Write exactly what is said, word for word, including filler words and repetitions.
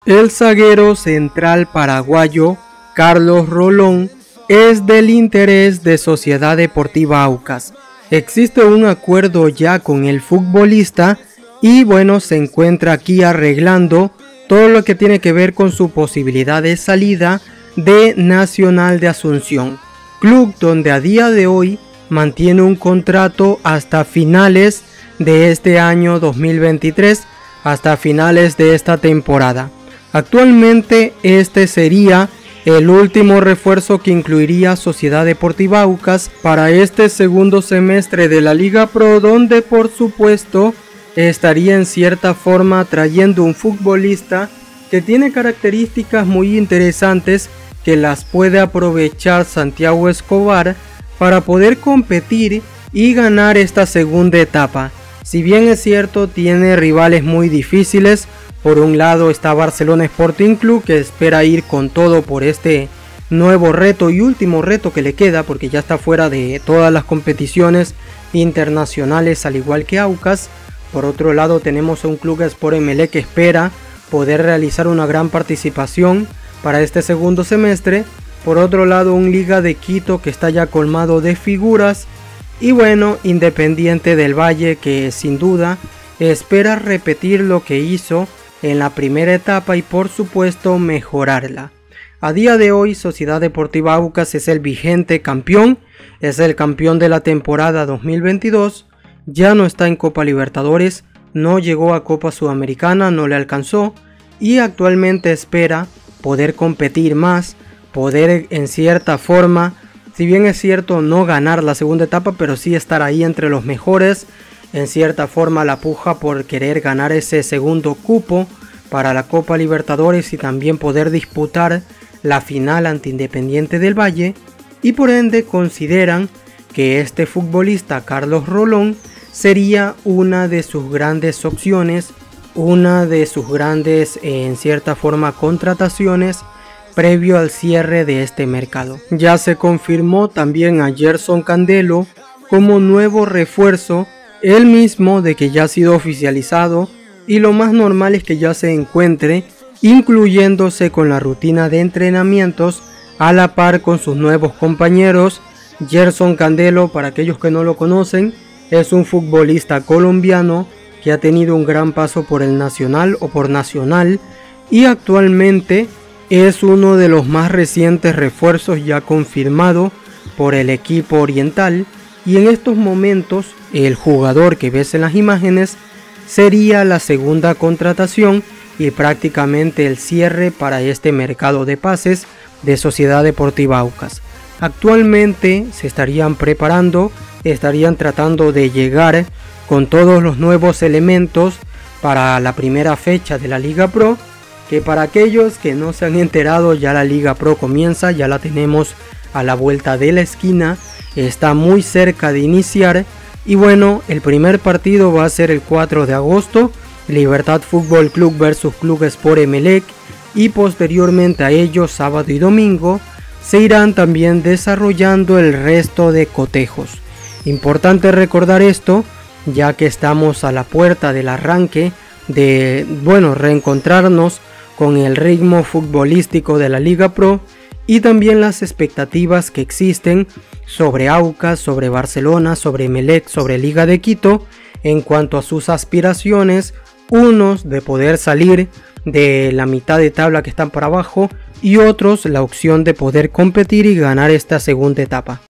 El zaguero central paraguayo Carlos Rolón es del interés de Sociedad Deportiva Aucas. Existe un acuerdo ya con el futbolista y bueno, se encuentra aquí arreglando todo lo que tiene que ver con su posibilidad de salida de Nacional de Asunción, club donde a día de hoy mantiene un contrato hasta finales de este año dos mil veintitrés, hasta finales de esta temporada. Actualmente este sería el último refuerzo que incluiría Sociedad Deportiva Aucas para este segundo semestre de la Liga Pro, donde por supuesto estaría en cierta forma trayendo un futbolista que tiene características muy interesantes que las puede aprovechar Santiago Escobar para poder competir y ganar esta segunda etapa. Si bien es cierto, tiene rivales muy difíciles. Por un lado está Barcelona Sporting Club, que espera ir con todo por este nuevo reto y último reto que le queda, porque ya está fuera de todas las competiciones internacionales al igual que Aucas. Por otro lado tenemos a un Club Sport Emelec que espera poder realizar una gran participación para este segundo semestre. Por otro lado un Liga de Quito que está ya colmado de figuras. Y bueno, Independiente del Valle, que sin duda espera repetir lo que hizo en la primera etapa y por supuesto mejorarla. A día de hoy Sociedad Deportiva Aucas es el vigente campeón, es el campeón de la temporada dos mil veintidós, ya no está en Copa Libertadores, no llegó a Copa Sudamericana, no le alcanzó y actualmente espera poder competir más, poder en cierta forma, si bien es cierto no ganar la segunda etapa, pero sí estar ahí entre los mejores. En cierta forma la puja por querer ganar ese segundo cupo para la Copa Libertadores y también poder disputar la final ante Independiente del Valle, y por ende consideran que este futbolista Carlos Rolón sería una de sus grandes opciones, una de sus grandes en cierta forma contrataciones previo al cierre de este mercado. Ya se confirmó también a Gerson Candelo como nuevo refuerzo, el mismo de que ya ha sido oficializado, y lo más normal es que ya se encuentre incluyéndose con la rutina de entrenamientos a la par con sus nuevos compañeros. Gerson Candelo, para aquellos que no lo conocen, es un futbolista colombiano que ha tenido un gran paso por el Nacional o por Nacional y actualmente es uno de los más recientes refuerzos ya confirmado por el equipo oriental. Y en estos momentos el jugador que ves en las imágenes sería la segunda contratación y prácticamente el cierre para este mercado de pases de Sociedad Deportiva Aucas. Actualmente se estarían preparando, estarían tratando de llegar con todos los nuevos elementos para la primera fecha de la Liga Pro, que para aquellos que no se han enterado, ya la Liga Pro comienza, ya la tenemos a la vuelta de la esquina. Está muy cerca de iniciar y bueno, el primer partido va a ser el cuatro de agosto, Libertad Fútbol Club versus Club Sport Emelec, y posteriormente a ellos sábado y domingo se irán también desarrollando el resto de cotejos. Importante recordar esto, ya que estamos a la puerta del arranque de, bueno, reencontrarnos con el ritmo futbolístico de la Liga Pro y también las expectativas que existen sobre Aucas, sobre Barcelona, sobre Emelec, sobre Liga de Quito en cuanto a sus aspiraciones, unos de poder salir de la mitad de tabla que están para abajo y otros la opción de poder competir y ganar esta segunda etapa.